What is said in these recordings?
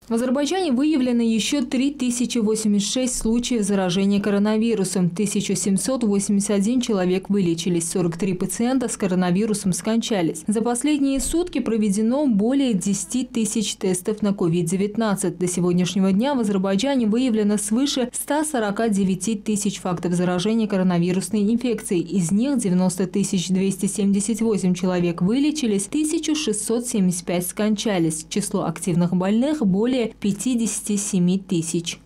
В Азербайджане выявлено еще 3086 случаев заражения коронавирусом. 1781 человек вылечились, 43 пациента с коронавирусом скончались. За последние сутки проведено более 10 тысяч тестов на COVID-19. До сегодняшнего дня в Азербайджане выявлено свыше 149 тысяч фактов заражения коронавирусной инфекцией. Из них 90 278 человек вылечились, 1675 скончались. Число активных больных более 57 тысяч.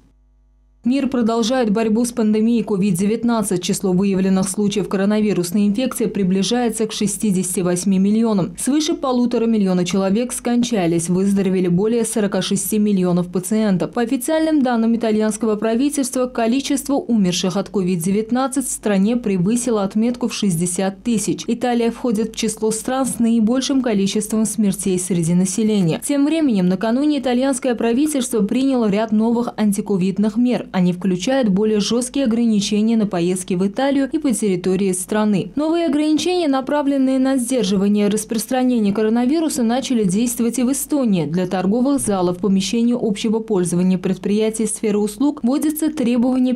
Мир продолжает борьбу с пандемией COVID-19. Число выявленных случаев коронавирусной инфекции приближается к 68 миллионам. Свыше 1,5 миллиона человек скончались, выздоровели более 46 миллионов пациентов. По официальным данным итальянского правительства, количество умерших от COVID-19 в стране превысило отметку в 60 тысяч. Италия входит в число стран с наибольшим количеством смертей среди населения. Тем временем, накануне итальянское правительство приняло ряд новых антиковидных мер. Они включают более жесткие ограничения на поездки в Италию и по территории страны. Новые ограничения, направленные на сдерживание распространения коронавируса, начали действовать и в Эстонии. Для торговых залов, помещений общего пользования, предприятий сферы услуг вводится требование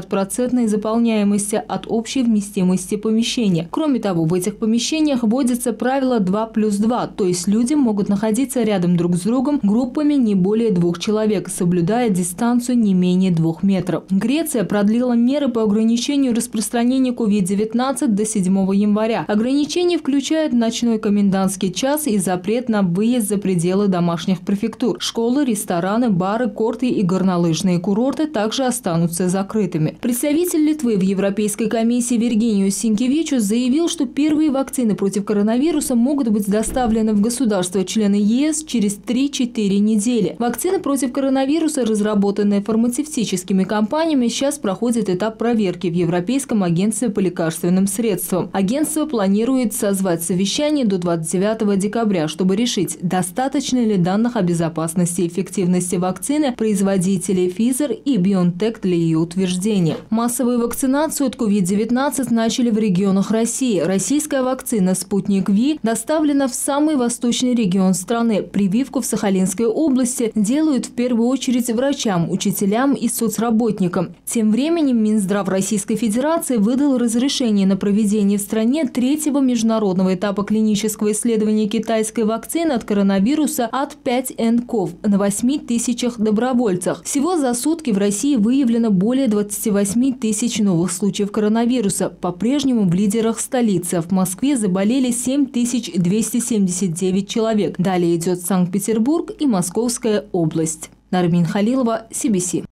50% заполняемости от общей вместимости помещения. Кроме того, в этих помещениях вводится правило 2+2, то есть люди могут находиться рядом друг с другом группами не более 2 человек, соблюдая дистанцию не менее 2 метров. Греция продлила меры по ограничению распространения COVID-19 до 7 января. Ограничения включают ночной комендантский час и запрет на выезд за пределы домашних префектур. Школы, рестораны, бары, корты и горнолыжные курорты также останутся закрытыми. Представитель Литвы в Европейской комиссии Виргиниус Синкевичус заявил, что первые вакцины против коронавируса могут быть доставлены в государства-члены ЕС через 3-4 недели. Вакцины против коронавируса, разработанные фармацевтическими компаниями, сейчас проходит этап проверки в Европейском агентстве по лекарственным средствам. Агентство планирует созвать совещание до 29 декабря, чтобы решить, достаточно ли данных о безопасности и эффективности вакцины производителей Pfizer и BioNTech для ее утверждения. Массовую вакцинацию от COVID-19 начали в регионах России. Российская вакцина «Спутник Ви» доставлена в самый восточный регион страны. Прививку в Сахалинской области делают в первую очередь врачам, учителям и соцработникам. Тем временем Минздрав Российской Федерации выдал разрешение на проведение в стране 3-го международного этапа клинического исследования китайской вакцины от коронавируса от 5nCoV на 8 тысячах добровольцах. Всего за сутки в России выявлено более 28 тысяч новых случаев коронавируса. По-прежнему в лидерах столицы. В Москве заболели 7279 человек. Далее идет Санкт-Петербург и Московская область. Нармин Халилова, CBC.